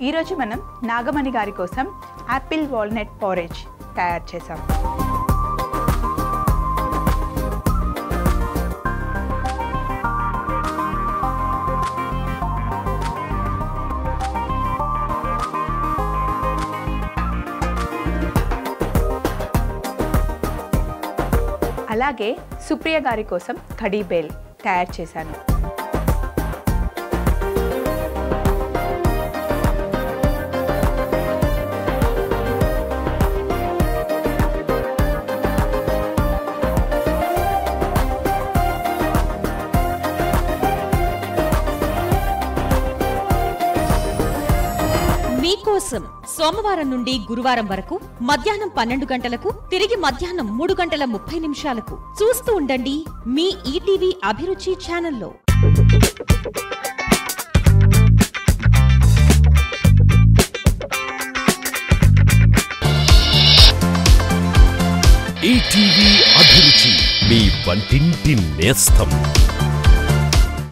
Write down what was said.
ఈరోజు మనం నాగమణి గారి కోసం యాపిల్ వాల్నట్ పోరేజ్ తయారు చేసాం. అలాగే సుప్రియ గారి కోసం కడీ బేల్ తయారు చేశాను. మీకోసం సోమవారం నుండి గురువారం వరకు మధ్యాహ్నం 12 గంటలకు, తిరిగి మధ్యాహ్నం 3:30 చూస్తూ ఉండండి మీ ఈటీవీ అభిరుచి ఛానల్లో. ఈటీవీ అభిరుచి, మీ వంటింటి నేస్తం.